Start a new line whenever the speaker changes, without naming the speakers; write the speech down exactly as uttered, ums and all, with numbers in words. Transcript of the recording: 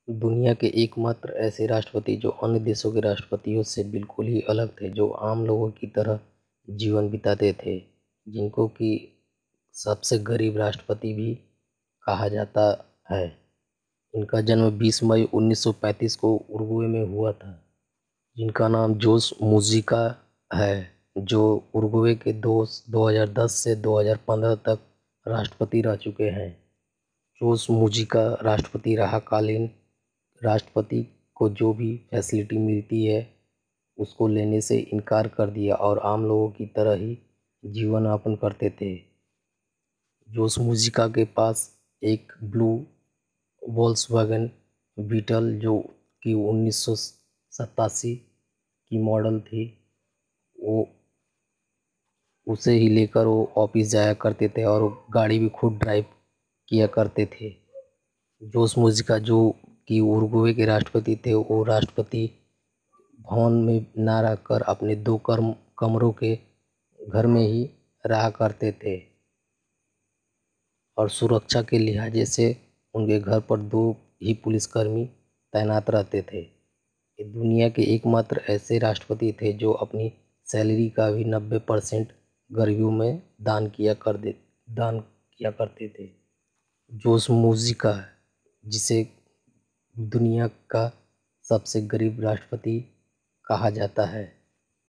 दुनिया के एकमात्र ऐसे राष्ट्रपति जो अन्य देशों के राष्ट्रपतियों से बिल्कुल ही अलग थे, जो आम लोगों की तरह जीवन बिताते थे, जिनको कि सबसे गरीब राष्ट्रपति भी कहा जाता है। इनका जन्म बीस मई उन्नीस सौ पैंतीस को उरुग्वे में हुआ था। जिनका नाम जोस मुजिका है, जो उरुग्वे के दो दो हज़ार दस से दो हज़ार पंद्रह तक राष्ट्रपति रह चुके हैं। जोस मुजिका राष्ट्रपति रहा कालीन राष्ट्रपति को जो भी फैसिलिटी मिलती है उसको लेने से इनकार कर दिया और आम लोगों की तरह ही जीवन यापन करते थे। जोस मुजिका के पास एक ब्लू वोल्क्सवैगन बीटल जो कि उन्नीस सौ सतासी की मॉडल थी, वो उसे ही लेकर वो ऑफिस जाया करते थे और वो गाड़ी भी खुद ड्राइव किया करते थे। जोस मुजिका जो कि उरुग्वे के राष्ट्रपति थे, वो राष्ट्रपति भवन में ना रहकर अपने दो कर्म कमरों के घर में ही रहा करते थे और सुरक्षा के लिहाजे से उनके घर पर दो ही पुलिसकर्मी तैनात रहते थे। ये दुनिया के एकमात्र ऐसे राष्ट्रपति थे जो अपनी सैलरी का भी नब्बे परसेंट गरीबों में दान किया कर दे दान किया करते थे। जोस मुजिका, जिसे दुनिया का सबसे गरीब राष्ट्रपति कहा जाता है।